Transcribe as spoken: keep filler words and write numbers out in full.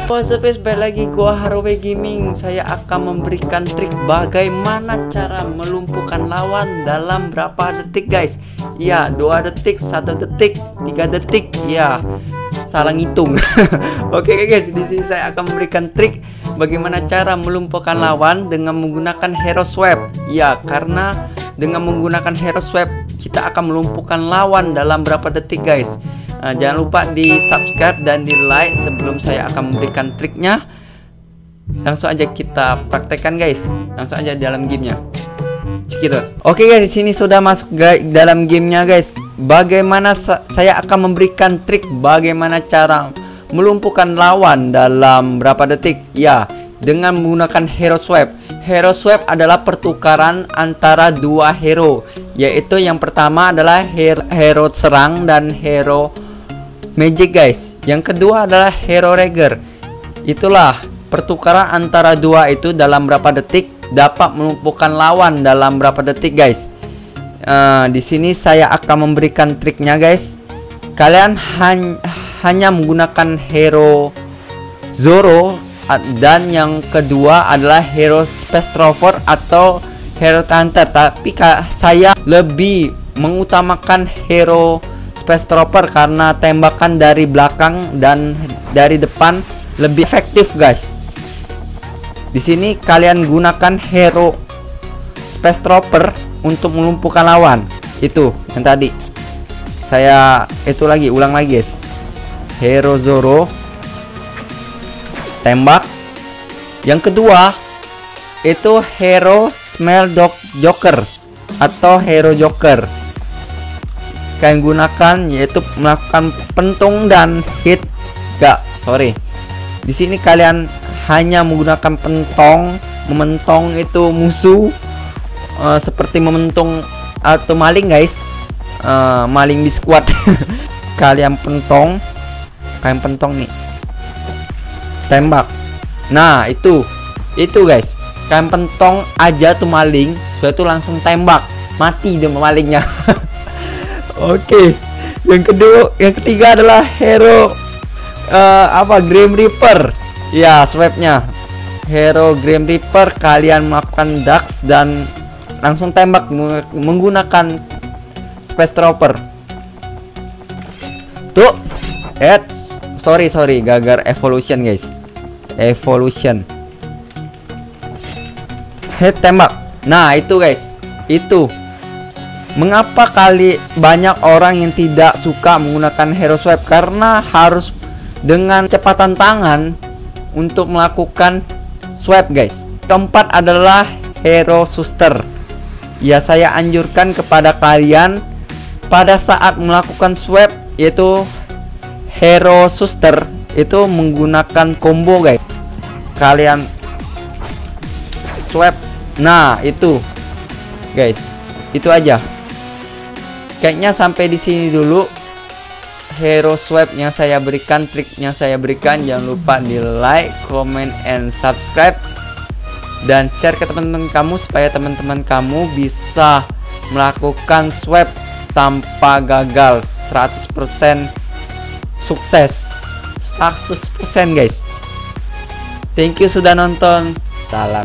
What's up guys, balik lagi gua Harowe Gaming. Saya akan memberikan trik bagaimana cara melumpuhkan lawan dalam berapa detik guys. Ya, dua detik, satu detik, tiga detik. Ya, salah ngitung. Oke okay, guys, di sini saya akan memberikan trik bagaimana cara melumpuhkan lawan dengan menggunakan hero swap. Ya, karena dengan menggunakan hero swap kita akan melumpuhkan lawan dalam berapa detik guys. Nah, jangan lupa di subscribe dan di like sebelum saya akan memberikan triknya. Langsung aja kita praktekkan guys. Langsung aja dalam gamenya. Gitu. Oke guys, di sini sudah masuk guys dalam gamenya guys. Bagaimana sa saya akan memberikan trik bagaimana cara melumpuhkan lawan dalam berapa detik? Ya, dengan menggunakan hero swap. Hero swap adalah pertukaran antara dua hero, yaitu yang pertama adalah hero, hero serang dan hero magic guys. Yang kedua adalah hero rager. Itulah pertukaran antara dua itu dalam berapa detik dapat melumpuhkan lawan dalam berapa detik guys. Uh, di sini saya akan memberikan triknya guys. Kalian han hanya menggunakan hero Zoro dan yang kedua adalah hero Space Trover atau hero Hunter. Tapi saya lebih mengutamakan hero Space Trooper karena tembakan dari belakang dan dari depan lebih efektif guys. Di sini kalian gunakan hero Space Trooper untuk melumpuhkan lawan. Itu yang tadi. Saya itu lagi ulang lagi guys. Hero Zoro tembak. Yang kedua itu hero Smell Dog Joker atau hero Joker. Kalian gunakan yaitu melakukan pentung dan hit. Gak, sorry. Di sini kalian hanya menggunakan pentong, mementong itu musuh uh, seperti mementung atau maling guys. Uh, maling biskuat. Kalian pentong, kalian pentong nih. Tembak. Nah, itu. Itu guys. Kalian pentong aja tuh maling, sudah tuh langsung tembak. Mati dia malingnya. Oke, okay. Yang kedua, yang ketiga adalah hero uh, apa Grim Reaper. Ya, swapnya hero Grim Reaper. Kalian melakukan dax dan langsung tembak menggunakan Space Trooper. Tuh, eh, sorry sorry, gagal evolution guys. Evolution. Head tembak. Nah itu guys, itu. Mengapa kali banyak orang yang tidak suka menggunakan hero swap? Karena harus dengan kecepatan tangan untuk melakukan swap guys. Keempat adalah hero suster. Ya, saya anjurkan kepada kalian pada saat melakukan swap yaitu hero suster itu menggunakan combo guys. Kalian swap. Nah, itu guys. Itu aja. Kayaknya sampai di sini dulu hero swap yang saya berikan, triknya saya berikan. Jangan lupa di like, comment, and subscribe dan share ke teman-teman kamu supaya teman-teman kamu bisa melakukan swap tanpa gagal. Seratus persen sukses, seratus persen guys. Thank you sudah nonton. Salam.